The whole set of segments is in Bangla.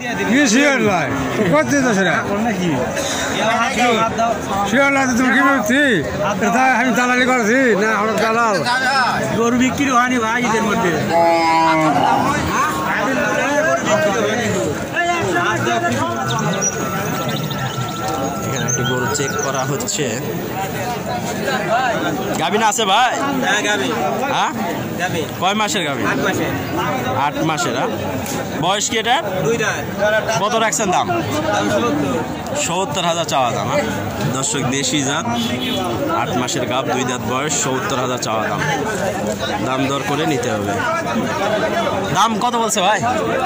কি শিওর নয় কত দিন সেটা শিওর নয় তুমি কি বলছি আমি দালালি করেছি না আমার দালাল গরু বিক্রি হয়নি ভাই এদের মধ্যে এখানে একটি গরু চেক করা হচ্ছে গাভিন আছে ভাই হ্যাঁ কয় মাসের গাভিন 8 মাসের বয়স কি এটা কত রাখছেন দাম ৭০,০০০ চাওয়া দাম দর্শক দেশি জাত 8 মাসের গাভ 2 দাঁত বয়স ৭০,০০০ চাওয়া দাম দাম দর করে নিতে হবে দাম কত বলছে ভাই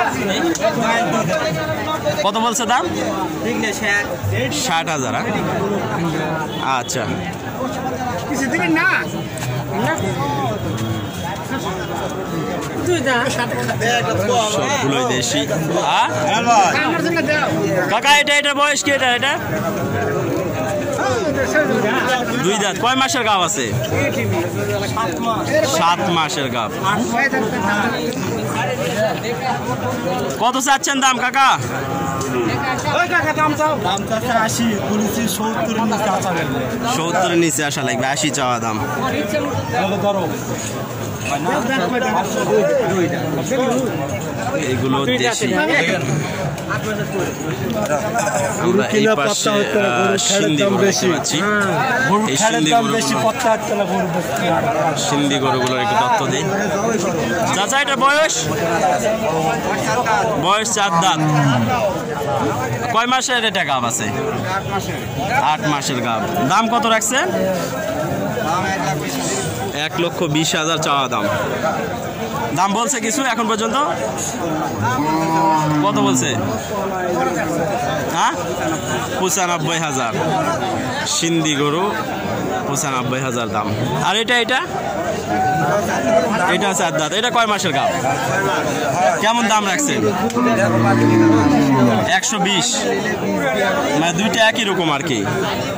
কত বলছে দাম ৬০,০০০ আচ্ছা সবগুলোই দেশি কাকা এটা বয়স কি এটা 2 দাঁত কয় মাসের গাভ আছে 7 মাসের গাভ কত চাচ্ছেন দাম কাকা ৭০ নিচে আসা লাগবে ৮০ চাওয়া দাম এগুলো দেশি আমরা এই পাশে সিন্ধি গরু দেখতে পাচ্ছি এই সিন্ধি গরুগুলোর একটু তথ্য দিই চাচা এটা বয়স 4 দাঁত কয় মাসের এটা গাভ আছে 8 মাসের গাভ দাম কত রাখছেন ১,২০,০০০ চাওয়া দাম বলছে কিছু এখন পর্যন্ত কত বলছে হ্যাঁ ৯৫,০০০ সিন্ধি গরু ৯৫,০০০ দাম আর এটা 4 দাঁত এটা কয় মাসের গাভ কেমন দাম রাখছেন ১২০ মানে দুইটা একই রকম আর কি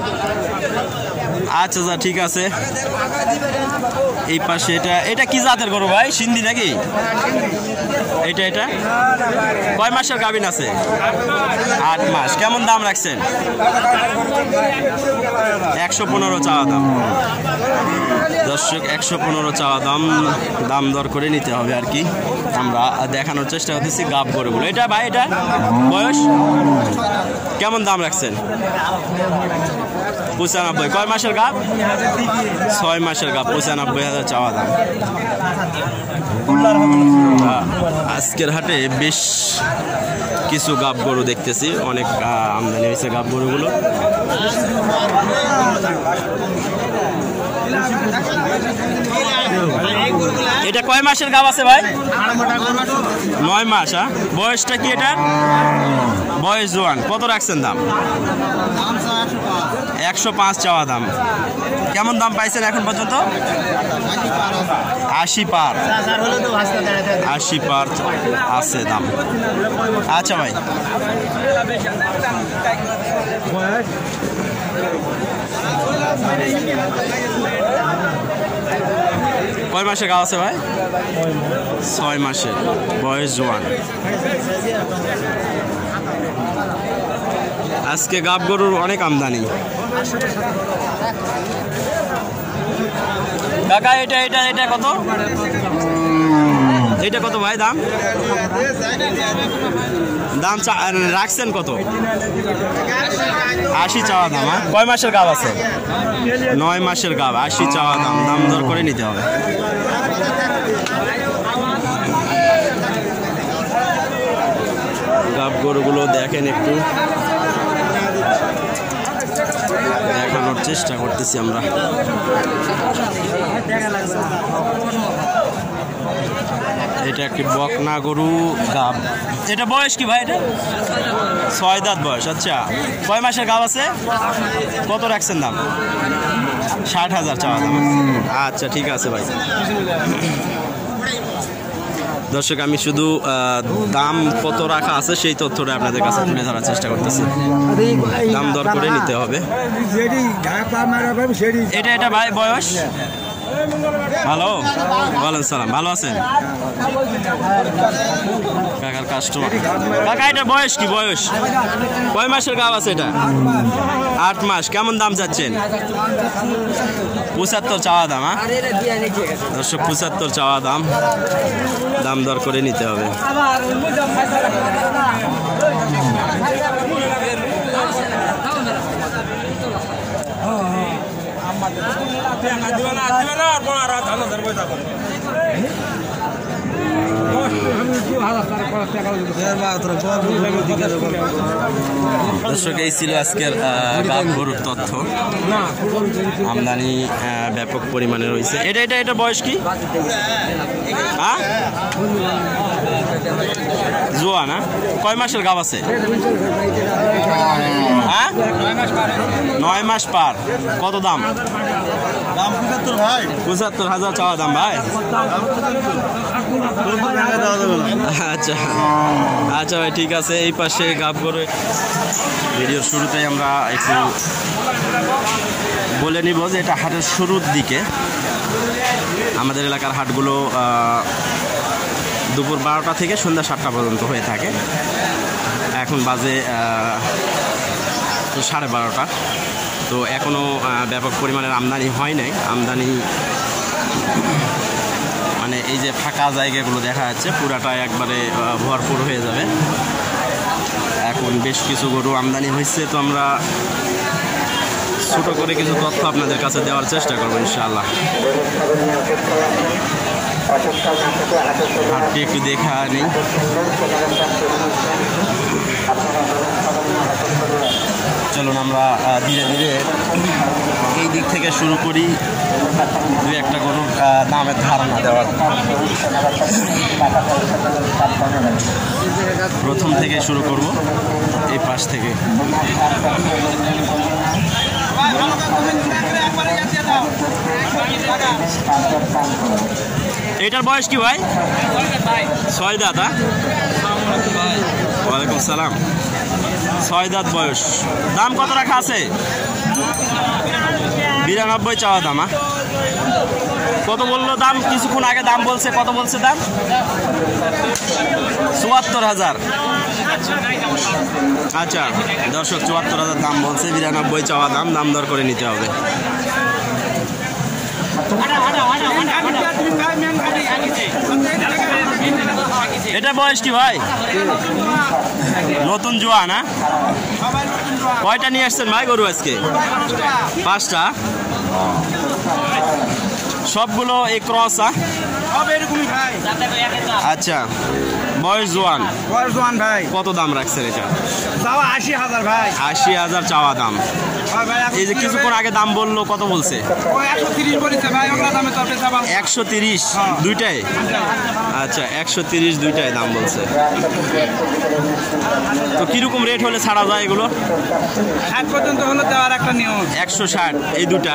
আচ্ছা ঠিক আছে এই পাশে এটা কি জাতের গরু ভাই সিন্ধি নাকি এটা কয় মাসের গাভিন আছে 8 মাস কেমন দাম রাখছেন ১১৫ চাওয়া দাম দর্শক ১১৫ চাওয়া দাম দর করে নিতে হবে আর কি আমরা দেখানোর চেষ্টা করতেছি গাভ গরুগুলো এটা ভাই এটা বয়স কেমন দাম রাখছেন ৯৫ কয় মাসের গাভ 6 মাসের গাভ ৯৫,০০০ চাওয়া দাম আজকের হাটে বেশ কিছু গাভ গরু দেখতেছি অনেক আমদানি হয়েছে গাভ গরুগুলো এটা কয় মাসের গাভ আছে ভাই 9 মাস বয়সটা কি এটা বয়স জোয়ান কত রাখছেন দাম ১০৫ চাওয়া দাম কেমন দাম পাইছেন এখন পর্যন্ত ৮০ পার আছে দাম আচ্ছা ভাই কয় মাসের গাভ আছে ভাই 6 মাসের বয়স জোয়ান আজকে গাভ গরুর অনেক আমদানি কাকা এটা কত এটা কত ভাই দাম রাখছেন কত ৮০ চাওয়া দাম কয় মাসের গাভ আছে 9 মাসের গাভ ৮০ চাওয়া দাম দর করে নিতে হবে গাভ গরুগুলো দেখেন একটু দেখানোর চেষ্টা করতেছি আমরা এটা একটি বকনা গরু গাভ এটা বয়স কি ভাই এটা 6 দাঁত বয়স আচ্ছা কয় মাসের গাভ আছে কত রাখছেন দাম ৬০,০০০ চাওয়া দাম আচ্ছা ঠিক আছে ভাই দর্শক আমি শুধু দাম কত রাখা আছে সেই তথ্যটা আপনাদের কাছে তুলে ধরার চেষ্টা করতেছি দাম দর করে নিতে হবে এটা ভাই বয়স ভালো, ওয়ালাইকুম সালাম। ভালো আছেন? কাকার কাস্টমার। কাকা এটা বয়স কি? বয়স কয় মাসের গাব আছে এটা? 8 মাস। কেমন দাম চাচ্ছেন? 75 চাওয়া দাম। দর্শক 75 চাওয়া দাম, দাম দর করে নিতে হবে। দর্শক এই ছিল আজকের গরুর তথ্য। আমদানি ব্যাপক পরিমাণে রয়েছে। এটা বয়স কি? জোয়া না? কয় মাসের গাব আছে? 9 মাস পার। কত দাম? 75,000 চাওয়া দাম ভাই। আচ্ছা আচ্ছা ভাই, ঠিক আছে। এই পাশে গাব করে ভিডিওর শুরুতেই আমরা একটু বলে নিব যে এটা হাটের শুরুর দিকে। আমাদের এলাকার হাটগুলো দুপুর 12টা থেকে সন্ধ্যা 7টা পর্যন্ত হয়ে থাকে। এখন বাজে 12:30। তো এখনও ব্যাপক পরিমাণের আমদানি হয় নাই। আমদানি মানে এই যে ফাঁকা জায়গাগুলো দেখা যাচ্ছে পুরাটা একবারে ভরপুর হয়ে যাবে। এখন বেশ কিছু গরু আমদানি হয়েছে, তো আমরা ছোটো করে কিছু তথ্য আপনাদের কাছে দেওয়ার চেষ্টা করবো ইনশাআল্লাহ। হাটটি একটু দেখা নেই। চলুন আমরা ধীরে ধীরে এই দিক থেকে শুরু করি, দুই একটা গরুর দামের ধারণা দেওয়ার। প্রথম থেকে শুরু করব, এই পাশ থেকে। এটার বয়স কি ভাই? 6 দাঁত। ওয়ালাইকুম সালাম। 6 দাঁত বয়স। দাম কত রাখা আছে? 92 চাওয়া দাম। কত বললো দাম? কিছুক্ষণ আগে দাম বলছে। কত বলছে দাম? 74,000। আচ্ছা দর্শক, 74,000 দাম বলছে, 92 চাওয়া দাম, দাম দর করে নিতে হবে। এটা বয়স কি ভাই? নতুন জোয়া না? কয়টা নিয়ে আসছেন ভাই গরু আজকে? 5টা। সবগুলো এই ক্রস? আচ্ছা, বয়স জোয়ান। ভাই কত দাম রাখছেন এটা? 80,000 ভাই। 80,000 চাওয়া দাম। এই যে কিছুক্ষণ আগে দাম বললো, কত বলছে? 130 দুইটাই? আচ্ছা 130 দুইটাই দাম বলছে। তো কিরকম রেট হলে ছাড়া যায় এগুলো? 60 পর্যন্ত হলে দেওয়ার একটা নিয়ম। 160 এই দুটা?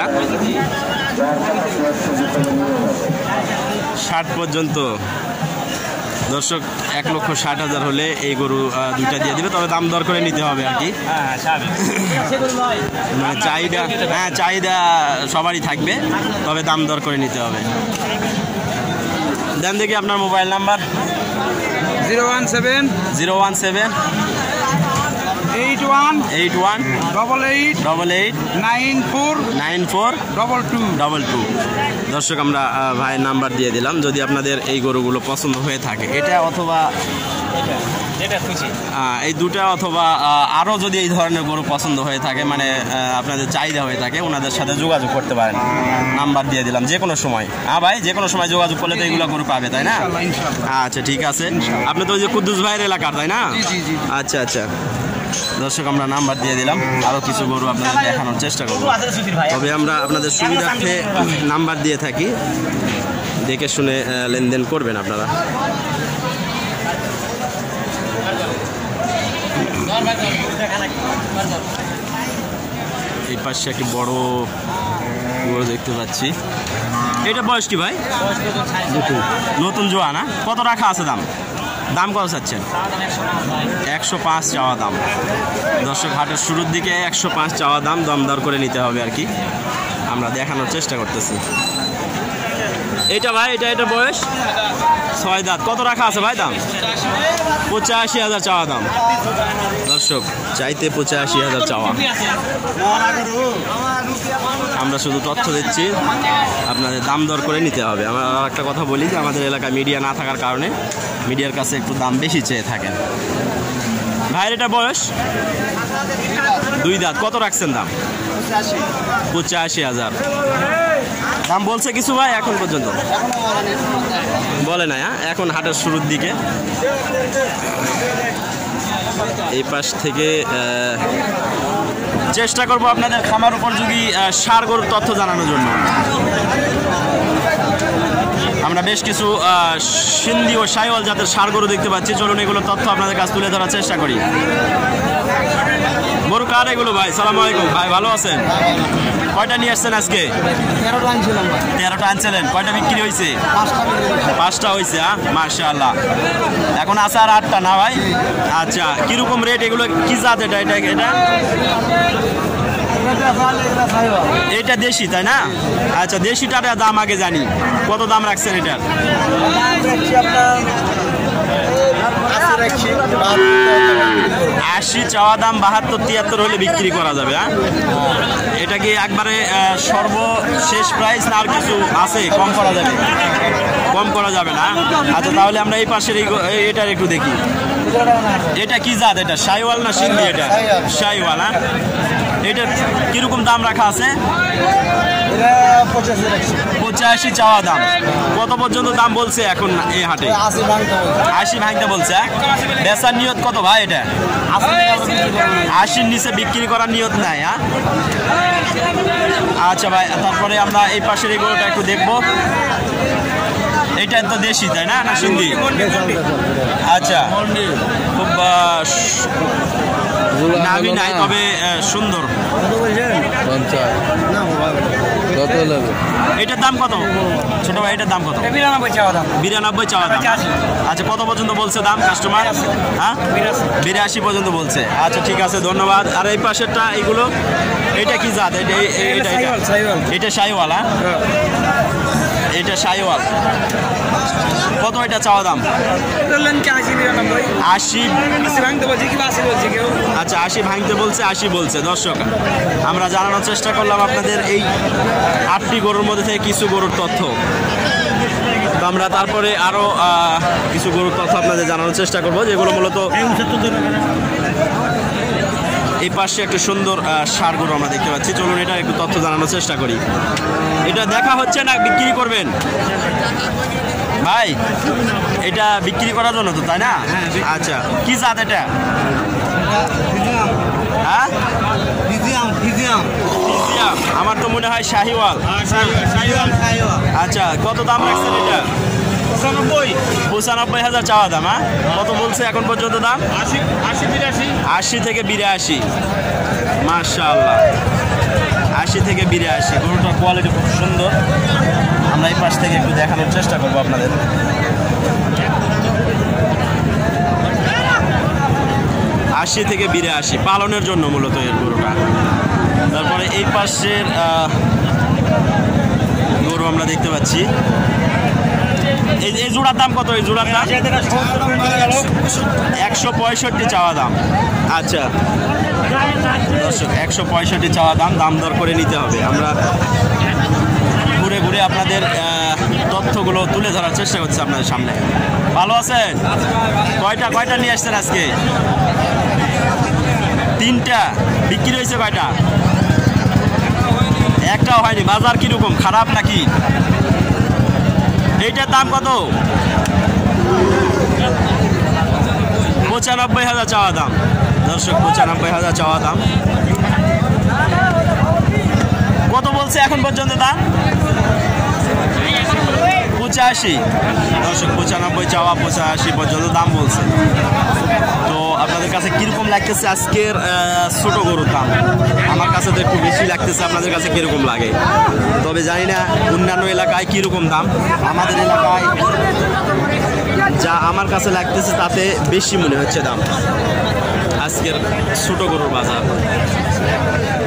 60 পর্যন্ত। দর্শক 1,60,000 হলে এই গরু দুইটা দিয়ে দিবে, তবে দাম দর করে নিতে হবে আর কি। মানে চাহিদা, হ্যাঁ চাহিদা সবারই থাকবে, তবে দাম দর করে নিতে হবে। দেন দেখি আপনার মোবাইল নাম্বার। 017 81 88 88 94 22। দর্শক আমরা ভাইয়ের নাম্বার দিয়ে দিলাম। যদি আপনাদের এই গরুগুলো পছন্দ হয়ে থাকে, এটা অথবা এই দুটা, অথবা আরও যদি এই ধরনের গরু পছন্দ হয়ে থাকে, মানে আপনাদের চাহিদা হয়ে থাকে, ওনাদের সাথে যোগাযোগ করতে পারেন। নাম্বার দিয়ে দিলাম, যে কোনো সময়। হ্যাঁ ভাই, যে কোনো সময় যোগাযোগ করলে তো এইগুলো গরু পাবে, তাই না? আচ্ছা ঠিক আছে। আপনি তো ওই যে কুদ্দুস ভাইয়ের এলাকার, তাই না? আচ্ছা আচ্ছা। দর্শক আমরা নাম্বার দিয়ে দিলাম, আরও কিছু গরু আপনাদের দেখানোর চেষ্টা করব। তবে আমরা আপনাদের সুবিধার্থে নাম্বার দিয়ে থাকি, দেখে শুনে লেনদেন করবেন আপনারা। এই পাশে একটি বড় গরু দেখতে পাচ্ছি। এটা বয়স কি ভাই? নতুন জোয়া না? কত রাখা আছে দাম? দাম কত চাচ্ছেন? 105 চাওয়া দাম। দর্শক হাটের শুরুর দিকে 105 চাওয়া দাম, দমদার করে নিতে হবে আর কি। আমরা দেখানোর চেষ্টা করতেছি। এটা ভাই এটা বয়স 6 দাঁত। কত রাখা আছে ভাই দাম? 85,000 চাওয়া দাম। দর্শক চাইতে 85,000 চাওয়া। আমরা শুধু তথ্য দিচ্ছি, আপনাদের দাম দর করে নিতে হবে। আমরা একটা কথা বলি যে আমাদের এলাকায় মিডিয়া না থাকার কারণে মিডিয়ার কাছে একটু দাম বেশি চেয়ে থাকেন। ভাইয়ের এটা বয়স 2 দাঁত। কত রাখছেন দাম? 85,000 দাম বলছে কিছু ভাই এখন পর্যন্ত? বলে না, এখন হাটের শুরুর দিকে। এই পাশ থেকে চেষ্টা করব আপনাদের খামার উপযোগী ষাঁড় গরুর তথ্য জানানোর জন্য। আমরা বেশ কিছু সিন্ধি ও শাহিওয়াল জাতের ষাঁড় গরু দেখতে পাচ্ছি। চলুন এগুলো তথ্য আপনাদের কাছে তুলে ধরার চেষ্টা করি। গরু কার এগুলো ভাই? সালাম আলাইকুম ভাই, ভালো আছেন? কয়টা নিয়ে আসছেন আজকে? 13টা আনছিলেন। কয়টা বিক্রি হয়েছে? 5টা হয়েছে। মাশাআল্লাহ। এখন আছে আর 8টা না ভাই? আচ্ছা, কিরকম রেট এগুলো? কি জাত এটা? এটা দেশি তাই না? আচ্ছা, দেশিটার দাম আগে জানি। কত দাম রাখছেন এটার? 80 চাওয়া দাম, 72-73 হলে বিক্রি করা যাবে। হ্যাঁ, এটা কি একবারে সর্বশেষ প্রাইস না আর কিছু আছে কম করা যাবে? কম করা যাবে না। আচ্ছা, তাহলে আমরা এই পাশের এটার একটু দেখি। এটা কি জাত? এটা শাহিওয়াল না সিন্ধি? এটা শাহিওয়াল। হ্যাঁ, এটার কিরকম দাম রাখা আছে? 85 চাওয়া দাম। কত পর্যন্ত দাম বলছে এখন এই হাটে? 80 ভাঙতে বলছে। বেচার নিয়ত কত ভাই? এটা 80-র নিচে বিক্রি করার নিয়ত নাই। হ্যাঁ, আচ্ছা ভাই, তারপরে আমরা এই পাশের এগুলোটা একটু দেখবো। এটা তো দেশি তাই না, না সিন্ধি? আচ্ছা, খুব নাভি নাই, তবে সুন্দর। এটার দাম কত ছোট ভাই? এটার দাম কত? 92 চাওয়া দাম। 92 চাওয়া দাম। আচ্ছা, কত পর্যন্ত বলছে দাম কাস্টমার? হ্যাঁ, 82 পর্যন্ত বলছে। আচ্ছা, ঠিক আছে, ধন্যবাদ। আর এই পাশেরটা এগুলো, এটা কি জাত? এটা শাহিওয়াল। হ্যাঁ, এটা শাহিওয়াল। কত এটা চাওয়া দাম? 80 ভাঙতে বলছে কি? 80 বলছে কেউ। আচ্ছা, 80 ভাঙতে বলছে, 80 বলছে। দর্শক, আমরা জানানোর চেষ্টা করলাম আপনাদের এই 8টি গরুর মধ্যে থেকে কিছু গরুর তথ্য। তো আমরা তারপরে আরও কিছু গরুর তথ্য আপনাদের জানানোর চেষ্টা করবো, যেগুলো মূলত এই পাশে একটা সুন্দর ষাঁড় গরু আমরা দেখতে পাচ্ছি। চলুন এটা একটু তথ্য জানানোর চেষ্টা করি। এটা দেখা হচ্ছে না বিক্রি করবেন ভাই? এটা বিক্রি করার জন্য তো, তাই না? আচ্ছা, কি জাত এটা? হ্যাঁ, আমার তো মনে হয় শাহিওয়াল। আচ্ছা, কত দাম রাখছেন এটা? 95,000 চাওয়া দাম। হ্যাঁ, কত বলছে এখন পর্যন্ত দাম? 80 থেকে 82। মাশাআল্লাহ, 80 থেকে 82। গরুটার কোয়ালিটি খুব সুন্দর। আমরা এই পাশ থেকে একটু দেখানোর চেষ্টা করবো আপনাদের। 80 থেকে 82 পালনের জন্য মূলত এর গরুটা। তারপরে এই পাশের গরু আমরা দেখতে পাচ্ছি। এই জোড়ার দাম কত? এই জোড়ার দাম 165 চাওয়া দাম। আচ্ছা দর্শক, 165 চাওয়া দাম। দাম দর করে নিতে হবে। আমরা ঘুরে ঘুরে আপনাদের তথ্যগুলো তুলে ধরার চেষ্টা করছি আপনাদের সামনে। ভালো আছেন? কয়টা নিয়ে আসছেন আজকে? 3টা। বিক্রি হয়েছে কয়টা? একটাও হয়নি। বাজার কিরকম, খারাপ নাকি? এইটার দাম কত? 95,000 চাওয়া দাম। দর্শক, 95,000 চাওয়া দাম। কত বলছে এখন পর্যন্ত দাম? 85। দর্শক, 95 চাওয়া, 85 পর্যন্ত দাম বলছে। তো আপনাদের কাছে কিরকম লাগতেছে আজকের ছোট গরুর দাম? আমার কাছে তো একটু বেশি লাগতেছে, আপনাদের কাছে কিরকম লাগে? তবে জানি না অন্যান্য এলাকায় কিরকম দাম। আমাদের এলাকায় যা আমার কাছে লাগতেছে তাতে বেশি মনে হচ্ছে দাম আজকের ছোট গরুর বাজার।